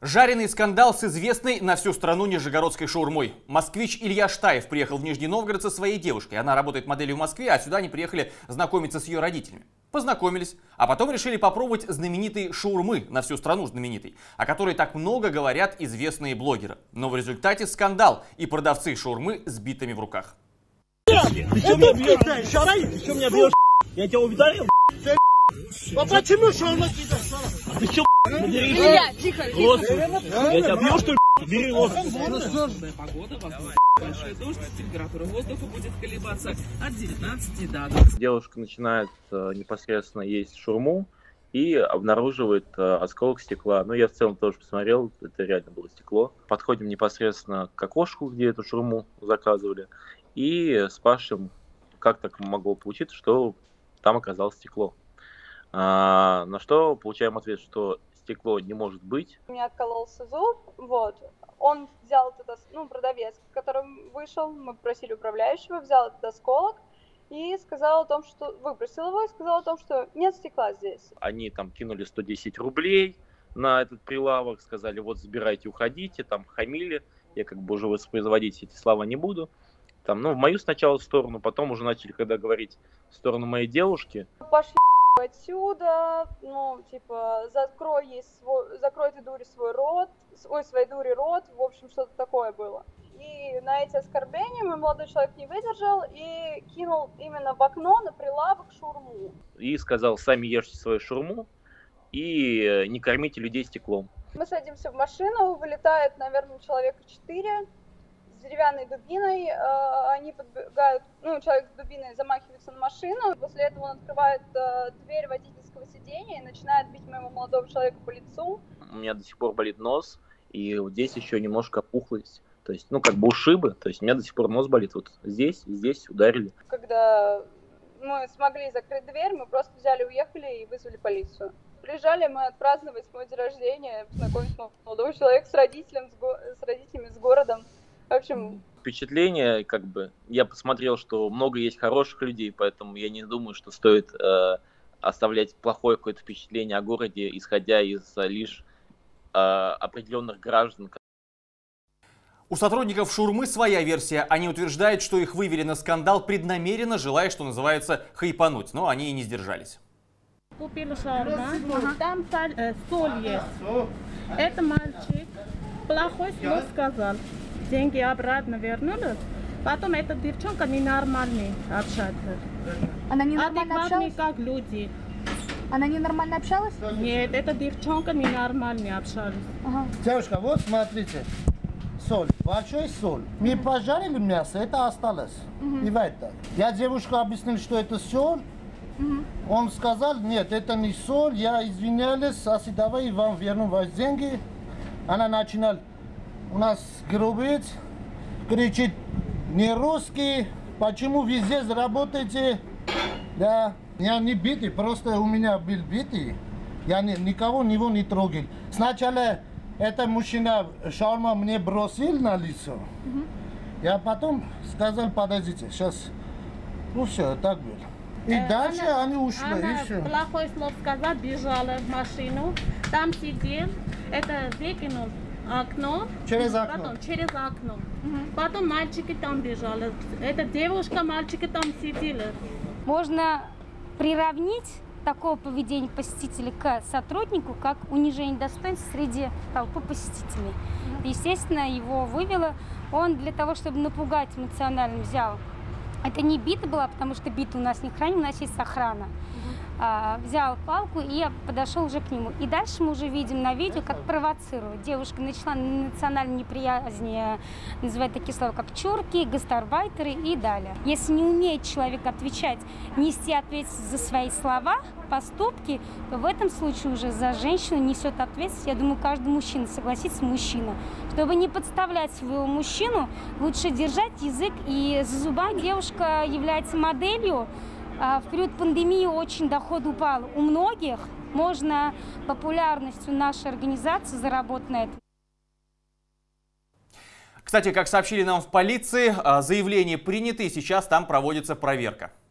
Жареный скандал с известной на всю страну нижегородской шаурмой. Москвич Илья Штаев приехал в Нижний Новгород со своей девушкой. Она работает моделью в Москве, а сюда они приехали знакомиться с ее родителями. Познакомились, а потом решили попробовать знаменитой шаурмы, на всю страну знаменитой, о которой так много говорят известные блогеры. Но в результате скандал, и продавцы шаурмы с битами в руках. Ты что меня бьешь? Ты что меня бьешь? Я тебя ударил? А почему шаурма кидаешь? Ты что, бери Илья, тихо, Я тебя бью, что ли? Бери лос. Погода, большой дождь, температура воздуха будет колебаться от 19 до 20. Девушка начинает непосредственно есть шаурму и обнаруживает осколок стекла. Ну, я в целом тоже посмотрел, это реально было стекло. Подходим непосредственно к окошку, где эту шаурму заказывали, и спрашиваем, как так могло получиться, что там оказалось стекло. На что получаем ответ, что стекло не может быть. У меня откололся зуб, вот. Он взял этот, продавец, с которым вышел, мы попросили управляющего, взял этот осколок и сказал о том, что выбросил его и сказал о том, что нет стекла здесь. Они там кинули 110 рублей на этот прилавок, сказали, вот забирайте, уходите, там хамили. Я как бы уже воспроизводить эти слова не буду. Там, в мою сначала сторону, потом уже начали, когда говорить в сторону моей девушки. Пошли отсюда, закрой этой дуре свой рот, своей дуре рот, в общем, что-то такое было. И на эти оскорбления мой молодой человек не выдержал и кинул именно в окно на прилавок шаурму. И сказал, сами ешьте свою шаурму и не кормите людей стеклом. Мы садимся в машину, вылетает, наверное, человека 4 с деревянной дубиной, они подбегают, человек с дубиной замахивается на машину, после этого он открывает дверь водительского сиденья и начинает бить моего молодого человека по лицу. У меня до сих пор болит нос, и вот здесь еще немножко опухлость, то есть, ушибы, то есть у меня до сих пор нос болит, вот здесь и здесь ударили. Когда мы смогли закрыть дверь, мы просто взяли, уехали и вызвали полицию. Приезжали мы отпраздновать мой день рождения, познакомить молодого человека с родителями, с городом. В общем... Впечатление, я посмотрел, что много есть хороших людей, поэтому я не думаю, что стоит оставлять плохое какое-то впечатление о городе, исходя из лишь определенных граждан. У сотрудников шаурмы своя версия. Они утверждают, что их вывели на скандал преднамеренно, желая, что называется, хайпануть. Но они и не сдержались. Купили шаурма, там соль есть. Это мальчик плохой слово сказал. Деньги обратно вернули. Потом эта девчонка ненормальная общается. Она ненормально общалась? Как люди. Она ненормально общалась? Нет, эта девчонка ненормально общалась. Ага. Девушка, вот смотрите. Соль, большой соль. Мы пожарили мясо, это осталось. И в это. Я девушке объяснил, что это соль. Он сказал, нет, это не соль, я извинялась, давай вам верну ваши деньги. Она начинала у нас грубить, кричит, не русский, почему вы здесь работаете? Да, я не битый, просто у меня был битый, я никого не трогал. Сначала этот мужчина шаурма мне бросил на лицо, я потом сказал, подождите, сейчас, все, так было. И дальше они ушли, и все. Плохое слово сказала, бежала в машину, там сидел, это выкинул окно. Через окно. Потом через окно. Потом мальчики там бежали. Эта девушка, мальчики там сидели. Можно приравнить такое поведение посетителя к сотруднику, как унижение достоинства среди толпы посетителей. Естественно, его вывело. Он для того, чтобы напугать, эмоционально взял. Это не бита была, потому что бита у нас не храним, у нас есть охрана. Взял палку и подошел уже к нему. И дальше мы уже видим на видео, как провоцирует. Девушка начала национальной неприязни называть такие слова, как чурки, гастарбайтеры и далее. Если не умеет человек отвечать, нести ответственность за свои слова, поступки, то в этом случае уже за женщину несет ответственность, я думаю, каждый мужчина, согласится, мужчина. Чтобы не подставлять своего мужчину, лучше держать язык, и за зубами девушка является моделью. В период пандемии очень доход упал у многих. Можно популярностью нашей организации заработать на этом. Кстати, как сообщили нам в полиции, заявления приняты, и сейчас там проводится проверка.